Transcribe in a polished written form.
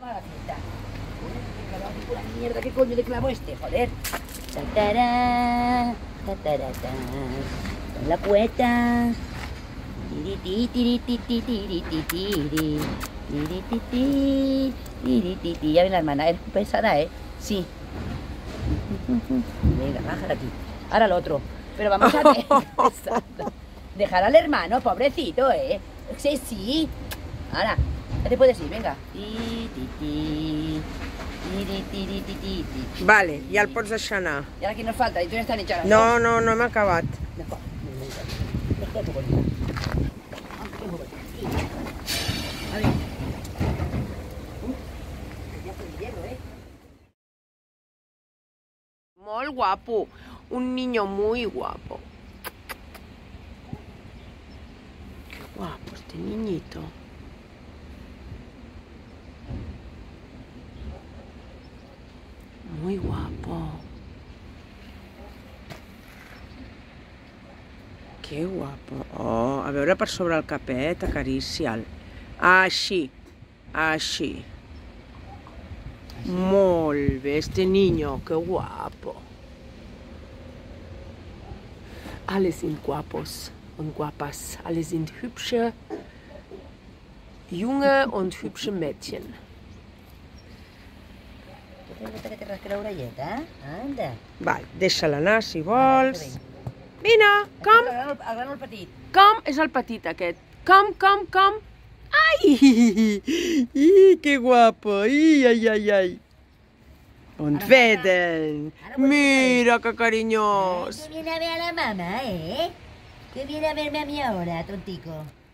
vamos a la fiesta. Pura mierda, ¿qué coño de clavo este? Joder. Tatará, tatarata. Con la cueta. Tiriti, tiriti, tiriti, tiriti. Tiriti, tiriti. Ya ven la hermana, es pesada, ¿eh? Sí. Venga, bájala aquí. Ahora el otro. Pero vamos a ver. Dejar al hermano, pobrecito, ¿eh? Sí, sí. Ahora, ya te puedes ir, venga. Vale, ja el pots deixar anar. I ara qui nos falta? I tu ja estan echades. No, no, no hem acabat. D'acord. A ver. Ya estoy lleno, ¿eh? Molt guapo. Un niño muy guapo. Qué guapo este niñito. Muy guapo. Que guapo. Oh, a veure per sobre el capet, acaricia'l. Així, així. Molt bé, este niño, que guapo. Alle sind guapos und guapas. Alle sind hübsche Junge und hübsche Mädchen. Que te rasque la orelleta, anda. Vale, deixa-la anar si vols. Vine, com? El gran o el petit? Com és el petit aquest? Com? Ai! Que guapo! Ai! Und Wedeln! Mira que carinyós! Que viene a ver a la mamá, ¿eh? Que viene a verme a mí ahora, tontico.